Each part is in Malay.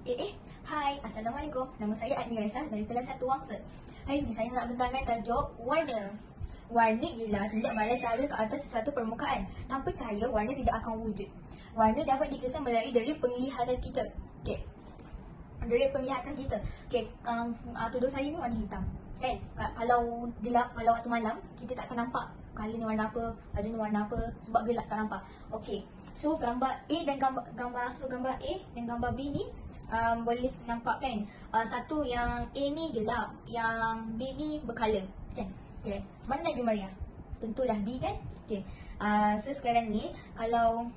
Hai, Assalamualaikum. Nama saya Admi Raisah dari kelas 1 Wangsa. Hari ini saya nak bentangkan tajuk warna. Warna ialah tindak bala cahaya ke atas sesuatu permukaan. Tanpa cahaya, warna tidak akan wujud. Warna dapat dikesan melalui dari penglihatan kita. Okey. Dari penglihatan kita. Okey, tuduh saya ni warna hitam. Kan? Kalau gelap, kalau waktu malam, kita tak akan nampak color ni warna apa, baju ni warna apa, sebab gelap tak nampak. Okey. So gambar A dan gambar A dan gambar B ni boleh nampak kan, satu yang A ni gelap, yang B ni bercolor kan. Okay. Mana lagi Maria? Tentulah B kan. Okay. So sekarang ni kalau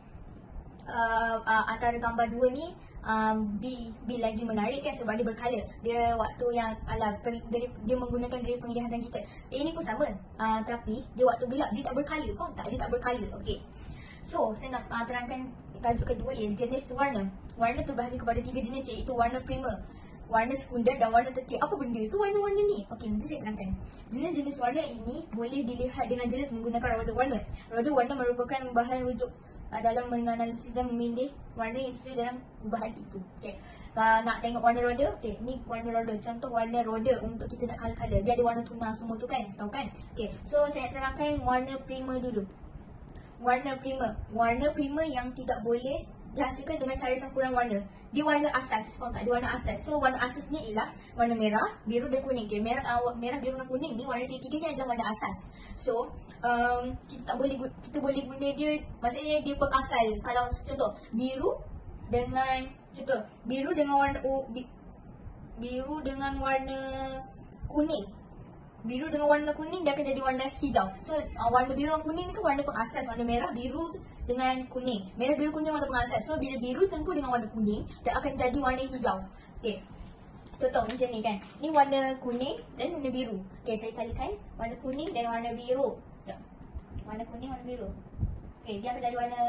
antara gambar dua ni B lagi menarik kan, sebab dia bercolor. Dia waktu yang dia menggunakan dari penglihatan kita. A ni pun sama, tapi dia waktu gelap dia tak bercolor. Faham tak? Dia tak bercolor. Okay. So, saya nak terangkan tajuk kedua, ialah jenis warna. Warna terbahagi kepada 3 jenis, iaitu warna primer, warna sekunder dan warna tertier. Apa benda tu warna-warna ni? Okey, nanti saya terangkan. Jenis-jenis warna ini boleh dilihat dengan jelas menggunakan roda warna. Roda warna merupakan bahan rujuk dalam menganalisis dan memilih warna yang sesuai dalam bahan itu. Okey. Nak tengok warna roda? Okey, ni warna roda. Contoh warna roda untuk kita nak color-color. Dia ada warna tuna semua tu kan? Tahu kan? Okey. So, saya nak terangkan warna primer dulu. Warna primer yang tidak boleh dihasilkan dengan cara campuran warna. Dia warna asas, faham tak? Dia warna asas. So warna asas ni ialah warna merah, biru dan kuning. Okay, merah, biru dan kuning ni warna tiga ni adalah warna asas. So kita boleh guna dia, maksudnya dia pengasal. Kalau contoh biru dengan warna biru dengan warna kuning. Biru dengan warna kuning dia akan jadi warna hijau. So warna biru dan kuning ni kan warna pengasas. Warna merah, biru dengan kuning. Merah, biru, kuning warna pengasas. So bila biru campur dengan warna kuning, dia akan jadi warna hijau. Okey. Contoh macam ni kan. Ni warna kuning dan warna biru. Okey, saya kalikan warna kuning dan warna biru. Sekejap. Warna kuning, warna biru. Okey, dia akan jadi warna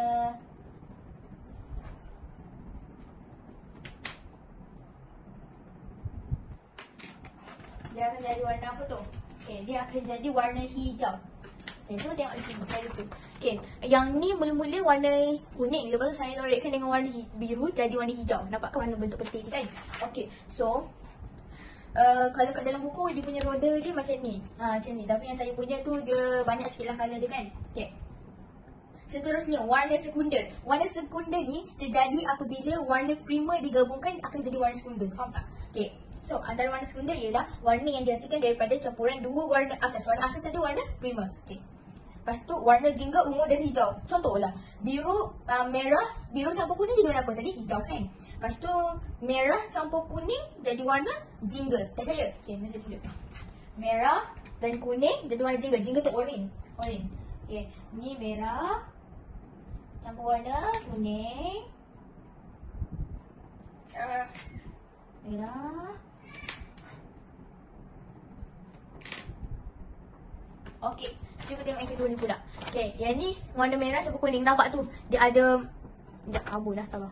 apa tu? Okay, dia akan jadi warna hijau. Okay, so tengok di sini saya tu. Okay, yang ni mula-mula warna kuning, lepas tu saya lorekkan dengan warna biru jadi warna hijau. Nampak kan warna bentuk peti kan? Okay, so kalau kat dalam buku dia punya roda dia macam ni. Macam ni. Tapi yang saya punya tu dia banyak sikit lah colour dia kan? Okay. Seterusnya, warna sekunder. Warna sekunder ni terjadi apabila warna primer digabungkan akan jadi warna sekunder. Faham tak? Okay. So, antara warna sekunder ialah warna yang dihasilkan daripada campuran dua warna asas. Warna asas tadi warna primer. Okay. Lepas tu, warna jingga, ungu dan hijau. Contohlah, biru, merah, biru campur kuning jadi warna apa? Tadi hijau kan? Lepas tu, merah campur kuning jadi warna jingga. Saya? Okay, mari tunjuk. Merah dan kuning jadi warna jingga. Jingga tu orange. Okay, ni merah campur warna kuning. Merah. Okey, cuba tengok yang kedua ni pula. Okey, yang ni warna merah campur kuning. Nampak tu? Dia ada kabur lah, sabar.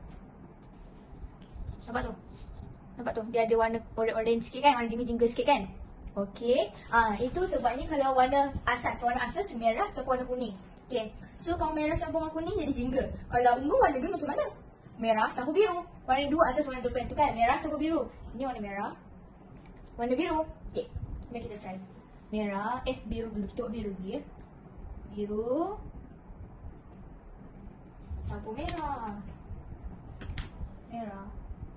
Nampak tu? Dia ada warna orange sikit kan? Warna jingga-jingga sikit kan? Okey. Itu sebabnya kalau warna asas merah campur warna kuning. Okey. So kalau merah campur warna kuning jadi jingga. Kalau ungu warna dia macam mana? Merah campur biru. Warna dua asas warna depan tu kan? Merah campur biru. Ini warna merah. Warna biru. Okey. Mari kita try. Merah, biru dulu. Kita buat biru dulu ya. Biru campur merah. Merah.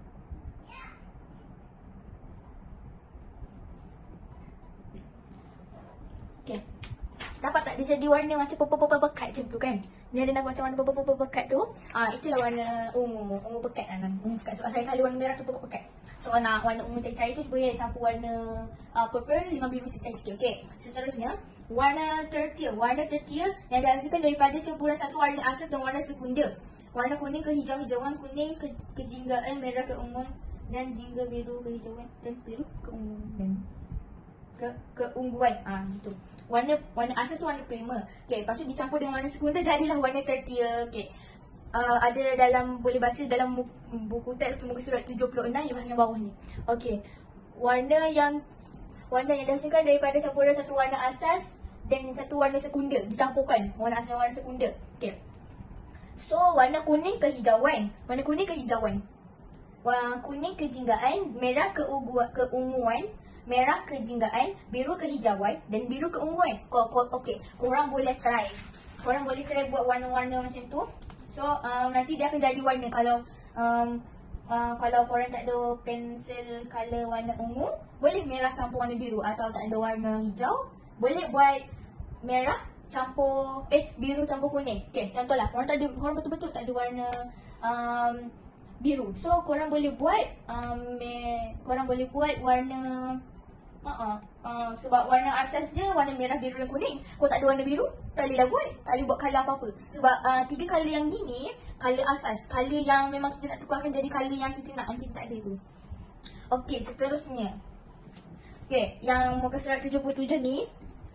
Okay. Dapat tak dia jadi warna macam purple pekat macam tu kan? Ni ada nampak macam warna purple pekat tu. Itulah warna ungu pekat kan. Ungu pekat. Sebab saya kali warna merah tu purple pekat. So nak warna ungu cair-cair tu boleh campur warna purple dengan biru cair-cair sikit. Okey. Seterusnya, warna tertier. Warna tertier yang dihasilkan daripada campuran satu warna asas dan warna sekunder. Warna kuning ke hijau-hijauan, kuning ke kejinggaan, merah ke unguan dan jingga, biru ke hijauan dan biru ke unguan. Keungguan. Gitu. Warna asas tu warna primer. Okey, lepas tu dicampur dengan warna sekunder jadilah warna tertier. Okey. Ada boleh baca dalam buku teks muka surat 76 yang bahagian bawah ni. Okey. Warna yang dihasilkan daripada campuran satu warna asas dan satu warna sekunder dicampurkan. Warna asas dan warna sekunder. Okey. So warna kuning kehijauan. kuning kejinggaan, merah keunguan, merah kejinggaan, biru kehijauan, dan biru keunguan. Okey, korang boleh try. Korang boleh try buat warna-warna macam tu. So nanti dia akan jadi warna. Kalau korang tak ada pensel color warna ungu, boleh merah campur warna biru. Atau tak ada warna hijau, boleh buat merah campur biru campur kuning. Okey, contohlah korang betul-betul tak ada warna biru. So korang boleh buat warna sebab warna asas je warna merah, biru dan kuning. Kalau tak ada warna biru, tak boleh lah buat. Tak boleh buat colour apa-apa. Sebab 3 colour yang gini, colour asas, colour yang memang kita nak tukarkan jadi colour yang kita nak, yang kita tak ada tu. Okey, seterusnya. Okey, yang muka surat 77 ni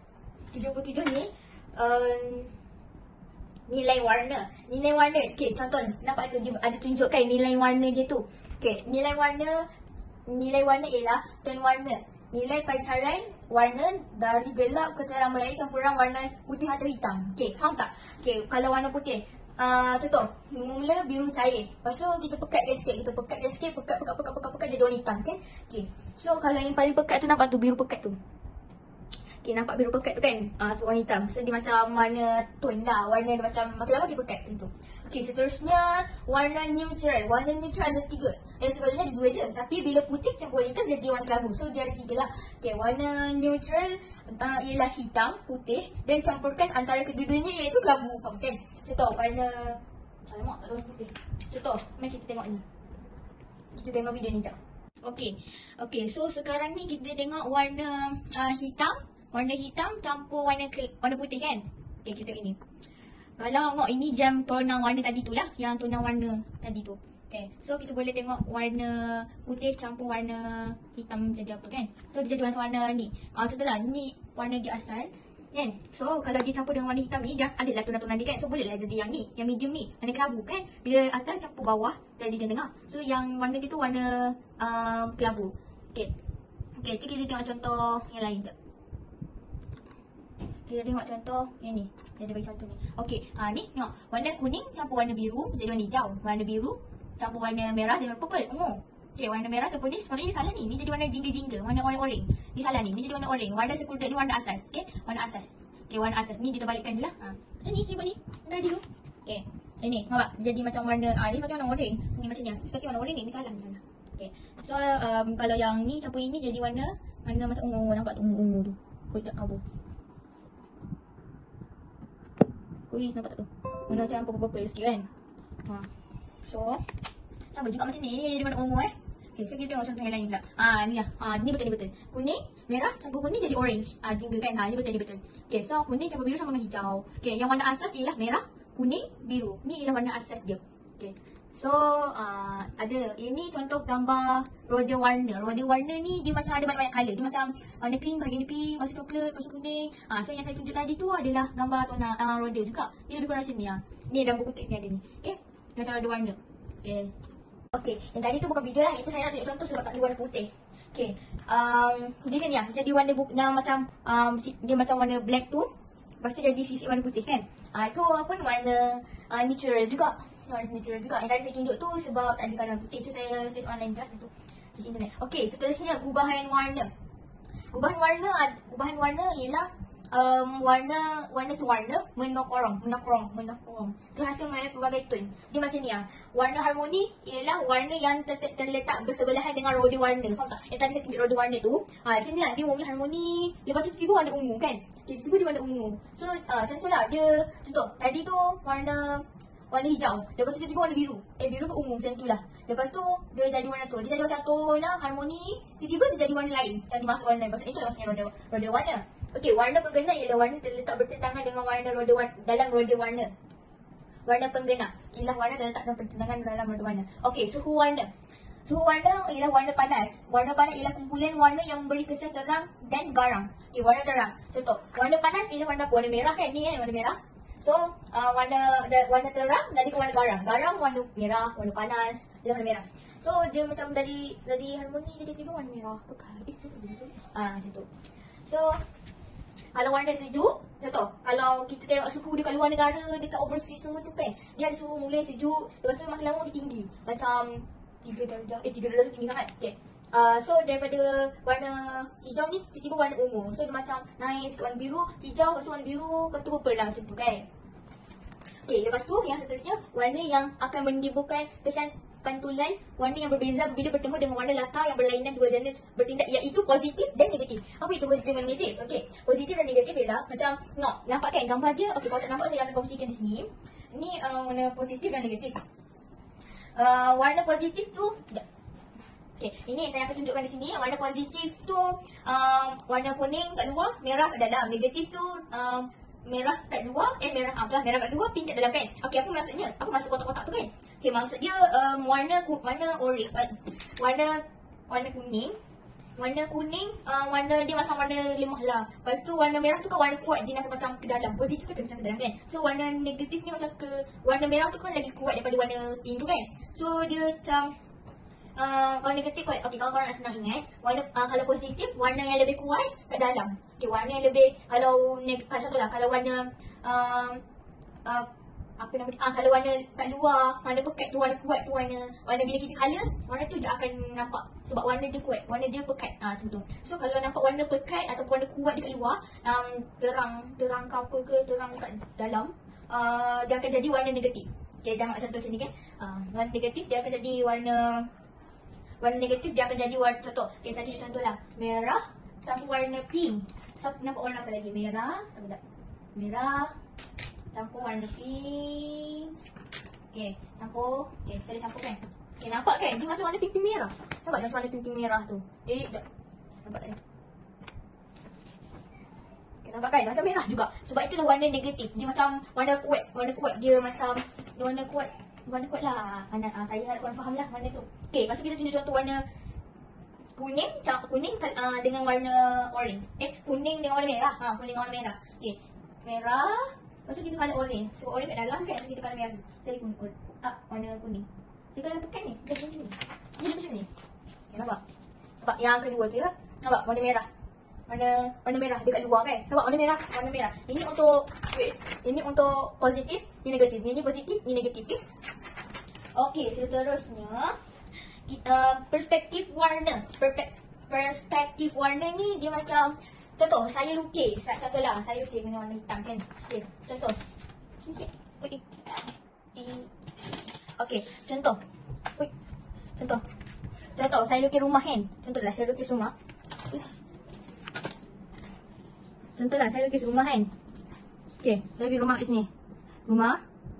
nilai warna. Okey, contoh nampak tu dia ada tunjukkan nilai warna je tu. Okey, nilai warna ialah tone warna. Nilai pancaran warna dari gelap ke terang melalui campuran warna putih atau hitam. Okey, faham tak? Okey, kalau warna putih, contoh mula biru cair. Lepas tu kita pekatkan sikit, pekat jadi warna hitam kan? Okey. So kalau yang paling pekat tu nampak tu biru pekat tu. Okey, nampak biru pekat tu kan? So warna hitam. So dia macam warna tone lah. Warna dia macam makin lama dia pekat macam tu. Okey, seterusnya warna neutral. Warna neutral ada 3. Sebenarnya ada 2 je. Tapi bila putih campur warna hitam jadi warna kelabu. So dia ada 3 lah. Okey, warna neutral ialah hitam, putih dan campurkan antara kedua-duanya iaitu kelabu. Faham kan? Contoh warna alamak tak ada warna putih. Contoh, mari kita tengok ni. Kita tengok video ni jap. Okey, so sekarang ni kita tengok warna hitam. Warna hitam campur warna putih kan? Okey, kita tengok ini. Kalau tengok ini jam tonang warna tadi tu lah. Yang tonang warna tadi tu. Okay, so kita boleh tengok warna putih campur warna hitam jadi apa kan? So dia jadi warna-warna ni. Contohlah ni warna dia asal kan? So kalau dia campur dengan warna hitam ni, dia adalah tonang-tonang dia kan? So bolehlah jadi yang ni, yang medium ni, warna kelabu kan? Bila atas campur bawah jadi dia tengah. So yang warna dia tu warna kelabu. Okay, kita tengok contoh yang lain jap. Kita tengok contoh yang ni. Dia ada bagi contoh ni. Okey, ni tengok. Warna kuning campur warna biru jadi warna hijau. Warna biru campur warna merah jadi warna purple, ungu. Okey, warna merah campur ni sebenarnya ni salah ni. Ni jadi warna jingga-jingga, warna orange. Ni salah ni. Ni jadi warna orange. Warna sekunder ni warna asas. Okey, warna asas. Okey, warna asas. Ni kita balikkan je lah. Macam ni, buat ni. Tadi tu. Okey. Ini nampak jadi macam warna ni seperti warna orange. Ni macam ni. Seperti warna orange ni salah. Okey. So kalau yang ni campur ini jadi warna macam ungu. Nampak tu ungu tu. Kocak kabur. Ui, nampak tak tu? Warna macam purple sikit kan? So sama juga macam ni. Ni jadi warna ungu Okay, so kita tengok contoh yang lain pula. Ni lah. Ni betul. Kuning, merah campur kuning jadi orange. Jingga kan? Ni betul. Okay, so kuning campur biru sama dengan hijau. Okay, yang warna asas ialah merah, kuning, biru. Ni ialah warna asas dia. Okay. So ada ini contoh gambar roda warna. Roda warna ni dia macam ada banyak-banyak color. Dia macam warna pink, bahagian pink, lepas tu coklat, lepas tu kuning. So yang saya tunjuk tadi tu adalah gambar roda juga. Dia lebih kurang sini Ni dalam buku teks ni ada ni. Okey. Macam roda warna. Okey, yang tadi tu bukan video lah. Itu saya nak tunjuk contoh sebab tak ada warna putih. Okey. Di sini jadi warna yang macam dia macam warna black tu. Lepas tu jadi sisi warna putih kan. Itu apa ni warna natural juga. Natural juga. Yang tadi saya tunjuk tu sebab tak ada warna putih. So saya search online just untuk search internet. Okey, seterusnya gubahan warna. Gubahan warna ialah warna sewarna monokrom. Itu hasil dari pelbagai tone. Dia macam ni Warna harmoni ialah warna yang terletak bersebelahan dengan roda warna. Faham tak? Yang tadi saya tunjuk roda warna tu. Di sini lah dia mula harmoni. Lepas tu tiba-tiba warna ungu kan? Tiba-tiba dia warna ungu. So contohlah dia tadi tu warna hijau. Lepas tu tiba-tiba warna biru. Biru ke ungu macam tu lah. Lepas tu dia jadi warna tu. Dia jadi macam tona, harmoni. Tiba-tiba dia jadi warna lain. Macam dimasuk warna lain. Maksudnya itulah maksudnya roda warna. Okey, warna penggena ialah warna terletak bertentangan dengan warna dalam roda warna. Warna penggena ialah warna terletak bertentangan dalam roda warna. Okey, suhu warna. Suhu warna ialah warna panas. Warna panas ialah kumpulan warna yang memberi kesan terang dan garang. Okey, warna terang. Contoh, warna panas ialah warna apa? Warna merah kan? Ni kan warna merah. So, warna terang jadi ke warna garang. Garang warna merah, warna panas, dia warna merah. So, dia macam dari harmoni jadi tiba warna merah. Macam tu. So, kalau warna sejuk, contoh, kalau kita tengok suhu dekat luar negara, dekat overseas semua tu kan, dia ada suhu mula sejuk, lepas tu makin lama makin tinggi. Macam 3 darjah. 3 darjah tu tinggi sangat. Okay. So daripada warna hijau ni tiba-tiba warna ungu. So dia macam naik sikit warna biru, hijau, lepas tu warna biru, lepas tu purple lah macam tu kan. Okay, lepas tu yang seterusnya warna yang akan menimbulkan kesan pantulan, warna yang berbeza bila bertemu dengan warna latar yang berlainan dua jenis bertindak, iaitu positif dan negatif. Apa itu positif dan negatif? Okey, positif dan negatif ialah macam nampak kan gambar dia. Okey, kalau tak nampak saya akan kongsikan di sini. Ini warna positif dan negatif. Warna positif tu okey, ini saya akan tunjukkan di sini. Warna positif tu warna kuning kat luar, merah kat dalam. Negatif tu merah kat luar, merah kat luar, pink kat dalam kan. Okey, apa maksudnya? Apa maksud kotak-kotak tu kan? Okey, maksud dia warna orange, warna kuning. Warna kuning, warna dia macam warna lemah lah. Lepas tu warna merah tu kan warna kuat, dia nampak macam ke dalam. Positif tu kan macam ke dalam kan. So warna negatif ni macam warna merah tu kan lagi kuat daripada warna pink tu kan. So dia macam kalau negatif kuat. Okey, kalau korang nak senang ingat, warna kalau positif warna yang lebih kuat kat dalam. Okey, warna yang lebih, kalau contohlah kalau warna apa nama dia? Kalau warna kat luar, warna pekat tu, warna kuat tu, warna bila kita colour, warna tu je akan nampak sebab warna dia kuat, warna dia pekat. Macam tu. So kalau nampak warna pekat ataupun warna kuat dekat luar, terang ke apa ke, terang kat dalam, dia akan jadi warna negatif. Okey, tengok contoh macam ni kan. Warna negatif dia akan jadi warna negatif dia akan jadi warna, contoh. Okey, saya tunjuk contoh lah. Merah campur warna pink. So nampak warna apa lagi? Merah, merah campur warna pink. Okey, campur. Okey, saya dah campur kan. Okey, nampak kan? Dia macam warna pink merah. Nampak macam warna pink merah tu. Sekejap. Nampak tak ni? Okey, nampak kan? Macam merah juga. Sebab itulah warna negatif. Dia macam warna kuat. Warna kuat dia macam warna kuat. Warna kuat lah. Saya harap korang faham lah warna tu. Okey, lepas tu kita tunjuk contoh warna kuning dengan warna orange. Kuning dengan warna merah. Kuning dengan warna merah. Okey, merah. Lepas tu kita colour orange. Sebab orange kat dalam kan, so kita colour merah dulu. Jadi warna kuning. Dia colour pekat ni. Dia macam ni. Dia macam ni. Okay, nampak? Nampak yang kedua tu ya. Nampak warna merah. Warna merah dekat luar kan. Nampak warna merah. Ini untuk positif, ini negatif. Ini positif, ini negatif. Okey, seterusnya perspektif warna. Perspektif warna ni dia macam, contoh saya lukis. Contohlah saya lukis dengan warna hitam kan. Okey, contoh. Sikit. Okey, contoh. Contoh saya lukis rumah kan. Contohlah saya lukis rumah. Okey, saya lukis rumah kat sini. Rumah.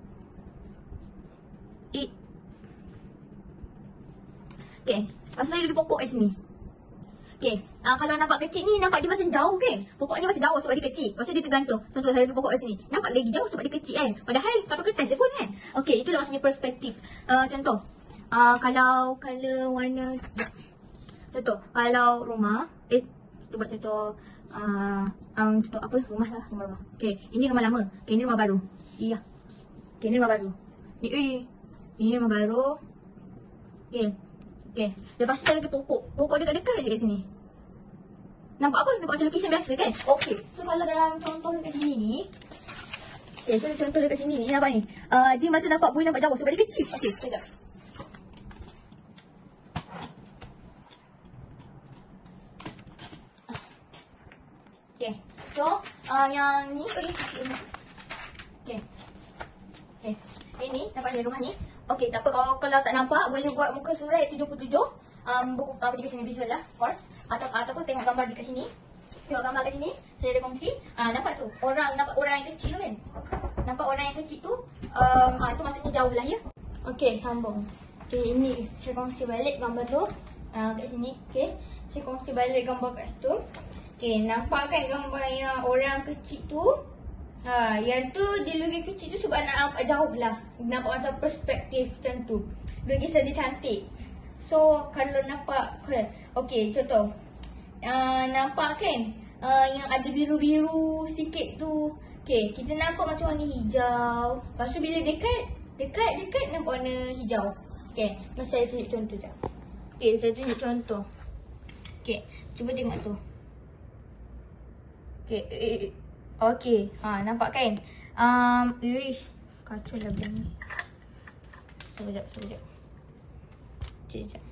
Okey, lepas tu saya lukis pokok kat sini. Okey, kalau nampak kecil ni, nampak dia macam jauh kan. Pokok ni macam jauh sebab dia kecil. Lepas tu dia tergantung. Contoh saya lukis pokok kat sini. Nampak lagi jauh sebab dia kecil kan. Padahal satu kertas je pun kan. Okey, itulah maksudnya perspektif. Contoh, kalau colour warna, contoh, kalau rumah, kita buat contoh, contoh apa? Rumah lah, rumah. Okey, ini rumah lama. Okey, ini rumah baru. Iya. Okey, ini rumah baru. Ini rumah baru. Okey. Lepas tu saya lukis pokok. Pokok dekat-dekat je kat sini. Nampak apa? Nampak macam lukisan biasa kan? Okey. So kalau dalam contoh dekat sini ni, contoh dekat sini ni, nampak ni. Dia macam boleh nampak jauh sebab dia kecil. Okey, sekejap. Okey. So, yang ni okey. Ini nampak ni rumah ni. Okey, tak apa, kalau tak nampak boleh buat muka surat 77. Buku apa di sini visual lah, of course. Ataupun tengok gambar dekat sini. Tengok gambar kat sini, saya ada kongsi. Nampak tu, nampak orang yang kecil tu kan. Nampak orang yang kecil tu, tu maksudnya jauh lah ya. Okey, sambung. Okey, ini saya kongsi balik gambar tu. Kat sini, okey. Saya kongsi balik gambar kat situ. Okey, nampak kan gambar yang orang kecil tu? Yang tu dia lukis kecil tu sebab nak nampak jauh lah. Nampak macam perspektif macam tu. Lukisan dia cantik. So kalau nampak, okey contoh, nampak kan yang ada biru-biru sikit tu. Okey, kita nampak macam warna hijau. Lepas tu bila dekat nampak warna hijau. Okey, saya tunjuk contoh je. Okey, saya tunjuk contoh. Okey, cuba tengok tu. Okey, okey, nampak kan? Kacau lah benda ni. Sekejap. Sekejap.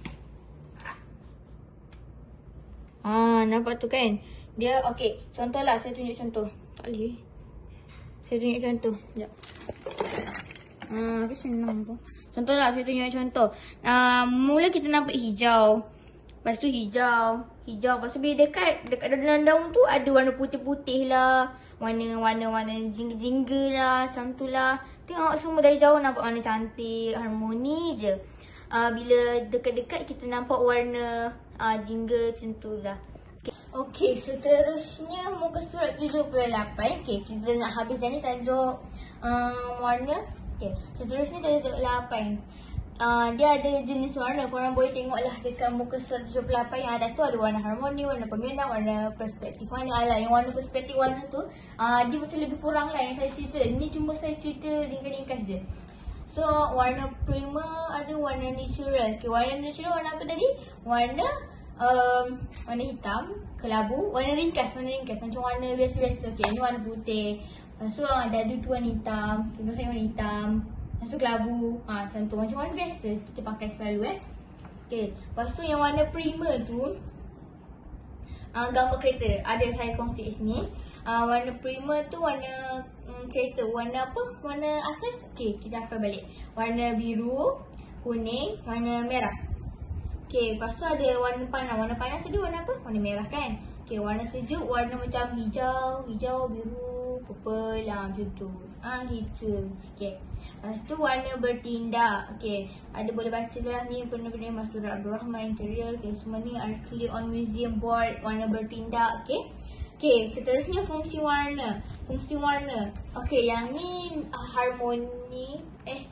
Nampak tu kan? Dia okey. Contohlah saya tunjuk contoh. Tak boleh. Saya tunjuk contoh. Sekejap. Aku senang tu. Contohlah saya tunjuk contoh. Mula kita nampak hijau. Lepas tu hijau. Lepas tu bila dekat daun tu ada warna putih-putih lah. Warna jingga-jingga lah. Macam tu lah. Tengok semua dari jauh nampak warna cantik. Harmoni je. Bila dekat-dekat kita nampak warna jingga macam tu lah. Okey, seterusnya muka surat 78. Okey, kita nak habis dah ni tajuk warna. Okey, seterusnya tajuk 78. Dia ada jenis warna. Korang boleh tengok lah dekat muka surat 78 yang atas tu ada warna harmoni, warna penggenap, warna perspektif warna. Yang warna perspektif warna tu dia macam lebih kurang lah yang saya cerita. Ni cuma saya cerita ringkas-ringkas je. So warna primer ada warna natural. Okay, warna natural warna apa tadi? Warna hitam, kelabu, warna ringkas macam warna biasa-biasa. Okay, ni warna putih. Lepas tu dadu tu warna hitam, tudung saya warna hitam. Lepas tu kelabu, macam tu. Macam warna biasa kita pakai selalu Okay, lepas tu yang warna primer tu gambar kereta. Ada saya kongsi kat sini. Warna primer tu warna kereta. Warna apa? Warna asas. Okay, kita hafal balik. Warna biru, kuning, warna merah. Okay, lepas tu ada warna panas. Warna panas tadi warna apa? Warna merah kan? Okay, warna sejuk warna macam hijau, biru, purple lah macam tu. Gitu. Okay. Lepas tu warna bertindak. Okay, ada boleh baca lah ni benda-benda Mas Abdul Rahman interior. Okay, semua ni article on museum board. Warna bertindak. Okay. Okay, seterusnya fungsi warna. Okay, yang ni harmoni.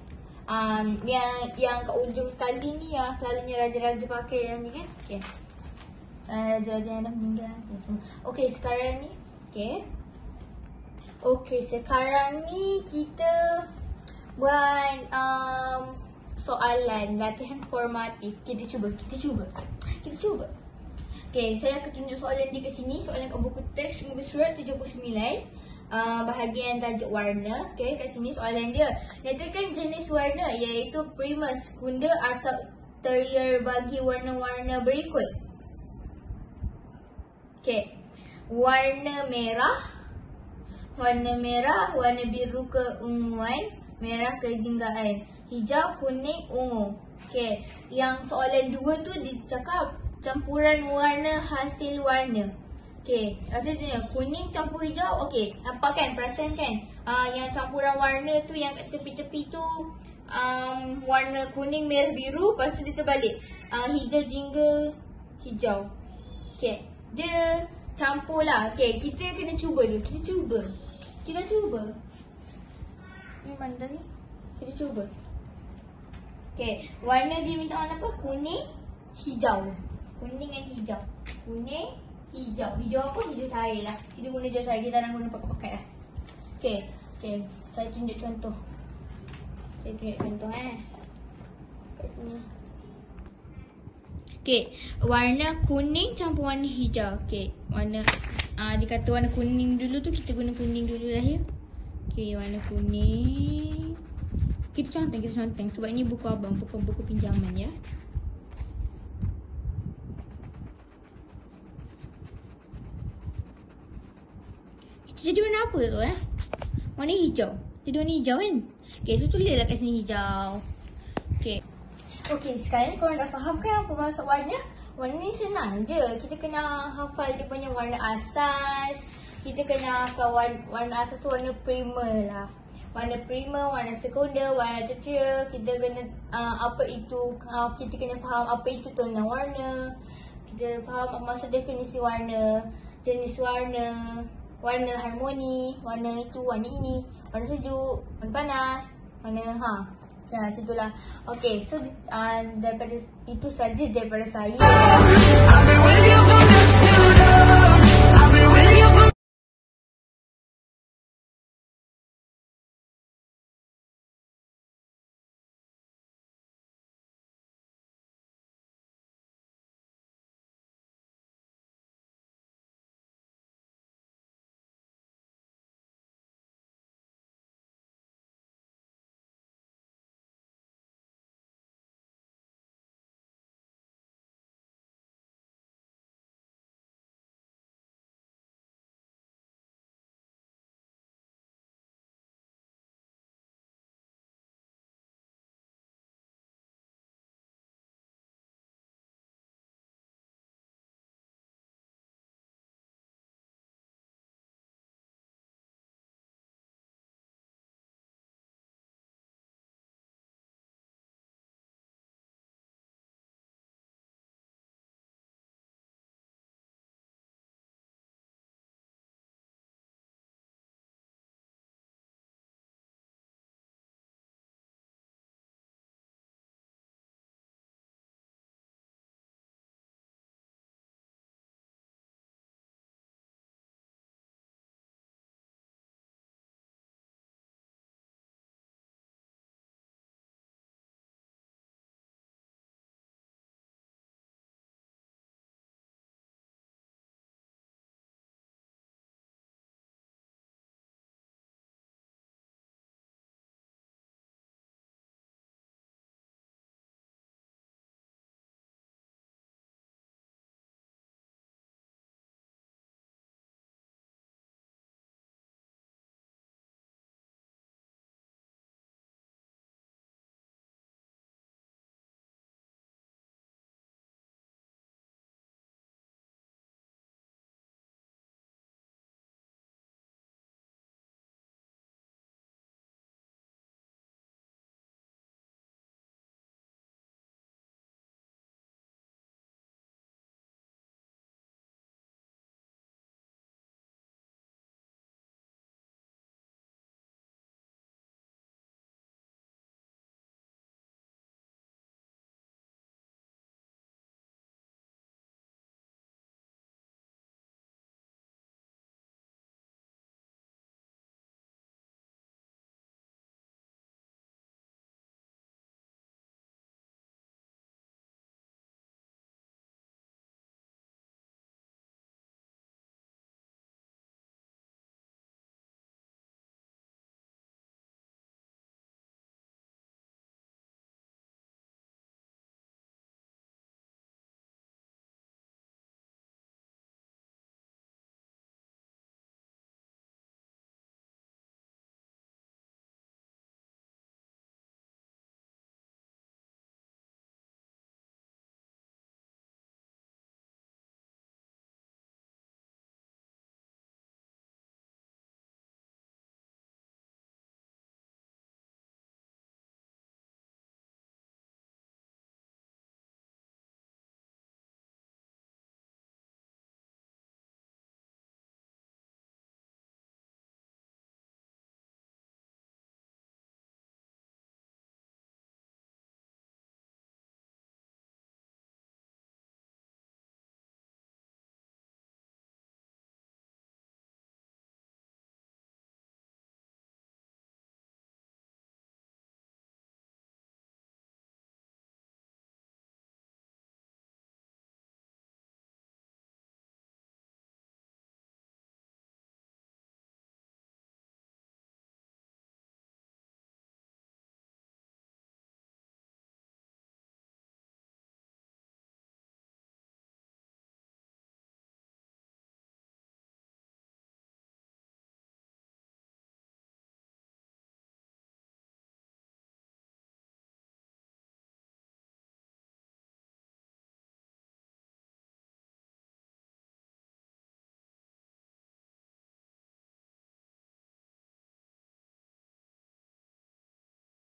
Yang kat ujung sekali ni yang selalunya raja-raja pakai yang ni kan. Okay. Raja-raja yang dah meninggal. Okay, sekarang ni. Okay, sekarang ni kita buat soalan latihan formatif. Kita cuba. Okay, saya akan tunjuk soalan di kat sini. Soalan kat buku teks muka surat 79. Bahagian tajuk warna. Okay, kat sini soalan dia. Nyatakan jenis warna iaitu primer, sekunda atau terier bagi warna-warna berikut. Okay, warna merah, warna biru keunguan, merah kejinggaan, hijau, kuning, ungu. Okay, yang soalan 2 tu dicakap campuran warna hasil warna. Okay, artinya kuning campur hijau. Okay, nampak kan? Perasan kan? Yang campuran warna tu yang kat tepi-tepi tu warna kuning, merah, biru. Lepas tu dia terbalik hijau, jingga, hijau. Okay, dia campur lah. Okay, kita kena cuba dulu. Kita cuba. Ni mana tadi? Kita cuba. Okay, warna dia minta warna apa? Kuning, hijau. Kuning dan hijau. Kuning, hijau. Hijau apa? Hijau cair lah. Kita guna hijau cair. Kita tak nak guna pakat-pakat lah. Okay. Saya tunjuk contoh. Kat sini. Okay. Warna kuning campur warna hijau. Okay. Warna dia kata warna kuning dulu tu. Kita guna kuning dulu lah ya. Okay. Warna kuning. Kita conteng. Sebab ni buku abang. Bukan buku pinjaman ya. Jadi warna apa tu Warna hijau. Jadi warna hijau kan? Okay, so tulislah kat sini hijau. Okay, sekarang ni korang dah faham kan apa maksud warna? Warna ni senang je. Kita kena hafal dia punya warna asas. Kita kena hafal warna asas tu warna primer lah. Warna primer, warna sekunder, warna tertier. Kita kena kita kena faham apa itu tona warna. Kita faham apa maksud definisi warna, jenis warna, warna harmoni, warna itu, warna ini, warna sejuk, warna panas, warna macam itulah. Okay, so daripada itu saja daripada saya.